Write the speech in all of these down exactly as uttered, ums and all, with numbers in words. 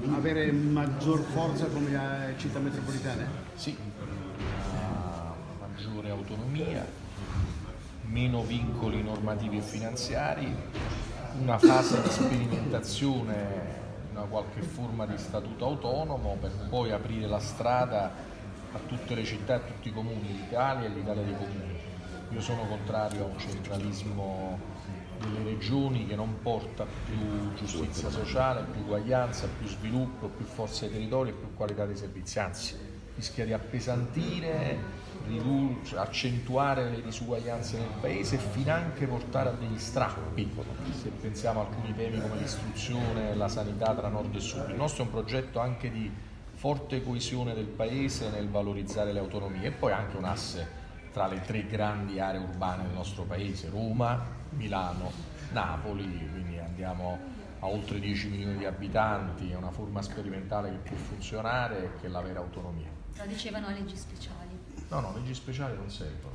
avere maggior forza come città metropolitane? Sì, una maggiore autonomia, meno vincoli normativi e finanziari, una fase di sperimentazione, una qualche forma di statuto autonomo per poi aprire la strada a tutte le città e a tutti i comuni d'Italia e l'Italia dei comuni. Io sono contrario a un centralismo delle regioni che non porta più giustizia sociale, più uguaglianza, più sviluppo, più forza dei territori e più qualità dei servizi, anzi rischia di appesantire, ridu- accentuare le disuguaglianze nel paese e finanche portare a degli strappi, se pensiamo a alcuni temi come l'istruzione, la sanità tra nord e sud. Il nostro è un progetto anche di forte coesione del paese nel valorizzare le autonomie e poi anche un asse tra le tre grandi aree urbane del nostro paese, Roma, Milano, Napoli, quindi andiamo a oltre dieci milioni di abitanti, è una forma sperimentale che può funzionare, che è la vera autonomia. Lo dicevano leggi speciali. No, no, leggi speciali non servono.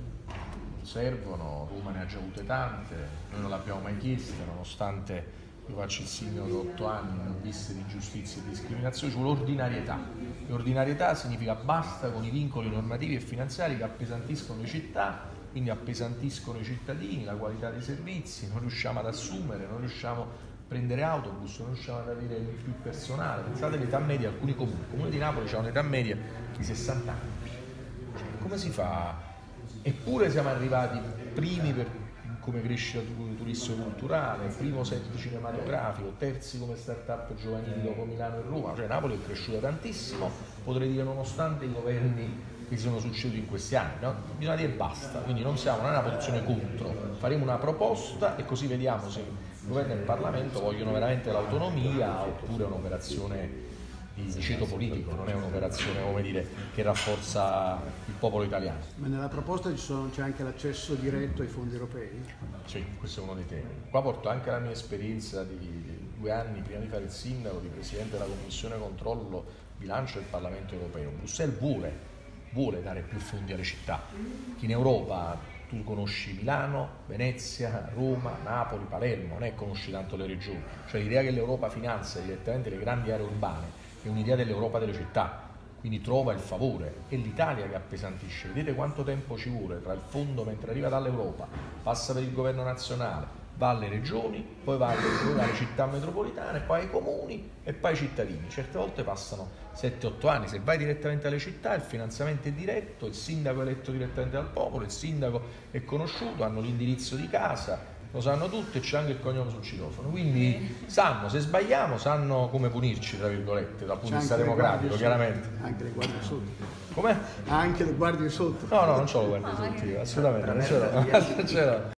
Non servono, Roma ne ha già avute tante, noi non l'abbiamo mai chieste, nonostante io faccio il sindaco da otto anni, non ho viste di giustizia e discriminazione, ci vuole ordinarietà. E ordinarietà significa basta con i vincoli normativi e finanziari che appesantiscono le città, quindi appesantiscono i cittadini, la qualità dei servizi, non riusciamo ad assumere, non riusciamo a prendere autobus, non riusciamo ad avere più personale. Pensate all'età media di alcuni comuni, il comune di Napoli ha un'età media di sessanta anni. Cioè, come si fa? Eppure siamo arrivati primi per come crescita turistico-culturale, primo set cinematografico, terzi come start-up giovanili dopo Milano e Roma, cioè Napoli è cresciuta tantissimo, potrei dire nonostante i governi che si sono succeduti in questi anni, no? Bisogna dire basta, quindi non siamo in una posizione contro, faremo una proposta e così vediamo se il governo e il Parlamento vogliono veramente l'autonomia oppure un'operazione di ceto politico, non è un'operazione, come dire, che rafforza il popolo italiano. Ma nella proposta ci sono, c'è anche l'accesso diretto ai fondi europei? Sì, questo è uno dei temi. Qua porto anche la mia esperienza di, di due anni prima di fare il sindaco, di presidente della Commissione Controllo Bilancio del Parlamento Europeo. Bruxelles vuole, vuole dare più fondi alle città. In Europa tu conosci Milano, Venezia, Roma, Napoli, Palermo, non è conosci tanto le regioni. Cioè l'idea che l'Europa finanzia direttamente le grandi aree urbane è un'idea dell'Europa delle città, quindi trova il favore, è l'Italia che appesantisce. Vedete quanto tempo ci vuole tra il fondo mentre arriva dall'Europa, passa per il governo nazionale, va alle regioni, poi va alle, alle città metropolitane, poi ai comuni e poi ai cittadini. Certe volte passano sette otto anni, se vai direttamente alle città il finanziamento è diretto, il sindaco è eletto direttamente dal popolo, il sindaco è conosciuto, hanno l'indirizzo di casa, lo sanno tutti e c'è anche il cognome sul citofono, quindi sanno, se sbagliamo sanno come punirci, tra virgolette, dal punto di vista democratico, chiaramente. Anche le guardie sotto. Com'è? Anche le guardie sotto. No, no, non ce lo guardi sotto io, assolutamente, non ce l'ho.